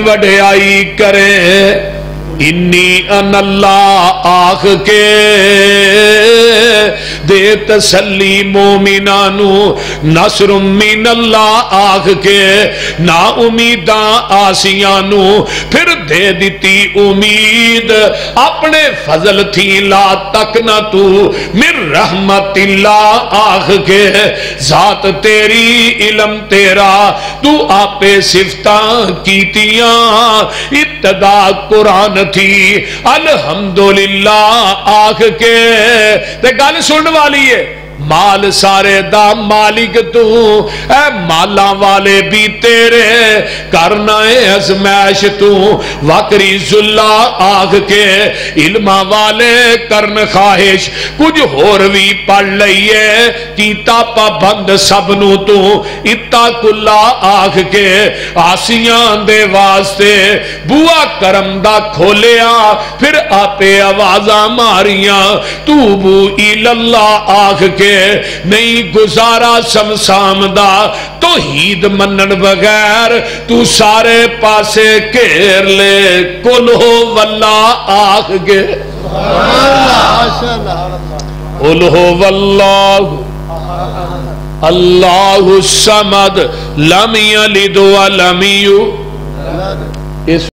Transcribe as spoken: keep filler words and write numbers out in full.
وڈیائی کرے انی ان اللہ آخ کے دے تسلی مومنانو نصر من اللہ آخ کے نا امیداں آسیانو پھر دے دیتی امید اپنے فضل تھی لا تک نہ تو من رحمت اللہ آخ کے ذات تیری علم تیرا تو آپے صفتاں کیتیاں ابتدا قرآن تھی الحمدللہ آخ کے تے گل سننے والی ہے مال سارے دا مالک تو اے مالا والے بھی تیرے کرنا ازمائش تو وکری ذلہ آگ کے علمہ والے کرن خواہش کچھ اور بھی پڑھ لئیے کیتا پا بند سبنو تو اتا کلا آگ کے آسیاں دے واسطے بوا کرم دا کھولیا پھر آپے آوازاں ماریاں توبو الاللہ آگ کے نہیں گزارا سمسام دا توحید منن بغیر تو سارے پاسے کیر لے کل ہو واللہ آخ گے کل ہو واللہ اللہ الصمد لم یلد ولم یولد